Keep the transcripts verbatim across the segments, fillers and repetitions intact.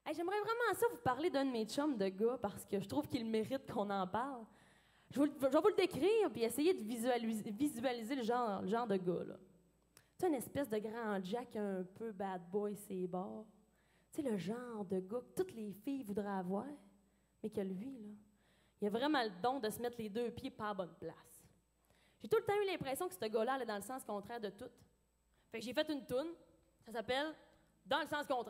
Hey, j'aimerais vraiment ça vous parler d'un de mes chums de gars parce que je trouve qu'il mérite qu'on en parle. Je, vous, je vais vous le décrire puis essayer de visualiser, visualiser le, genre, le genre de gars. Là. Tu sais, une espèce de grand Jack un peu bad boy, ses bords. Tu sais, le genre de gars que toutes les filles voudraient avoir, mais que lui, là, il a vraiment le don de se mettre les deux pieds pas à bonne place. J'ai tout le temps eu l'impression que ce gars-là allait dans le sens contraire de tout. Fait que j'ai fait une toune, ça s'appelle « Dans le sens contraire ».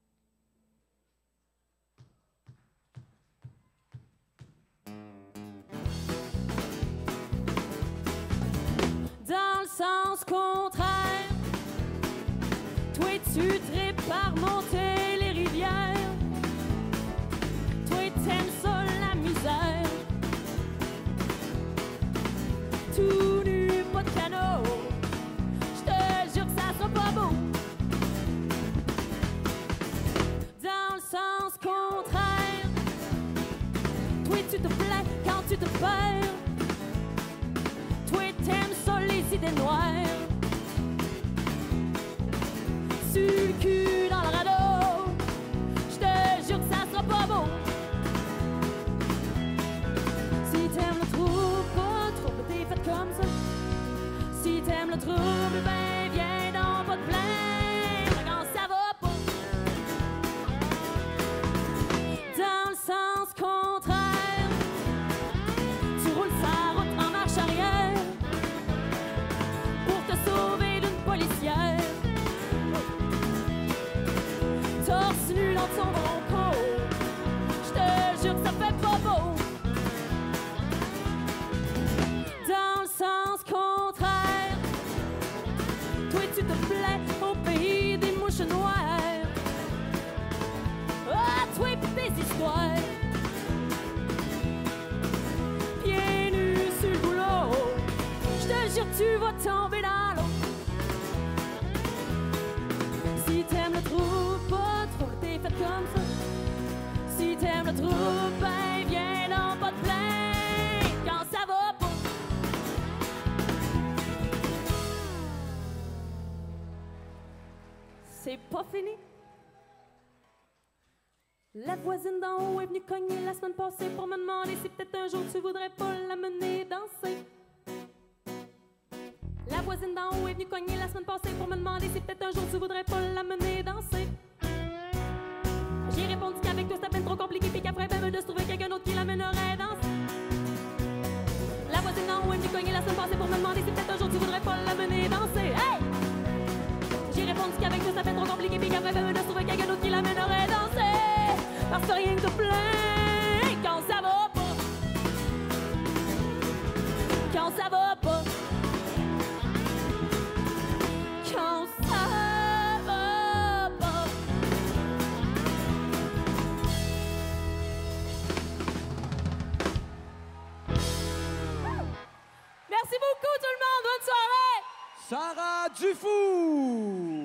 Dans le sens contraire, toi tu tripes par monter les rivières. Toi t'aimes ça la misère. Tout nu, pas de canot. J'te jure que ça sera pas beau. Dans le sens contraire, toi tu te plais quand tu te perds. Toi t'aimes ça les idées noires. Sur le cul dans le radeau, j'te jure que ça sera pas beau. Si t'aimes le trouble, pas trop, t'es faite comme ça. Si t'aimes le trouble, ben viens donc pas te plaindre quand ça va pas. Dans le sens contraire, tu roules sa route en marche arrière pour te sauver d'une policière. Torse nu dans ton bronco, j'te jure que ça fait pas beau. Dans le sens contraire, toi tu te plais au pays des mouches noires. Ah, toi pis tes histoires. Pieds nus sur le boulot, j'te jure tu vas tomber dans l'eau. Si t'aimes le trou, pas trop, t'es faite comme ça. Si t'aimes le trou, ben viens donc pas te plaindre quand ça va pas. C'est pas fini. La voisine d'en haut est venue cogner la semaine passée pour me demander si peut-être un jour tu voudrais pas la mener danser. La voisine d'en haut est venue cogner la semaine passée pour me demander si peut-être un jour tu voudrais pas la mener danser. J'ai répondu qu'avec toi c'était peine trop compliqué puis qu'après ben mieux de se trouver quelqu'un d'autre qui l'amènerait danser. La voisine d'en haut est venue cogner la semaine passée pour me demander si peut-être un jour tu voudrais pas la mener danser. Hey! J'ai répondu qu'avec toi c'était peine trop compliqué puis qu'après ben mieux de se trouver quelqu'un d'autre qui l'amènerait danser. Parce que rien que te plaint quand ça va pas. Quand ça va pas. Quand ça va pas. Merci beaucoup tout le monde, bonne soirée. Sarah Dufou.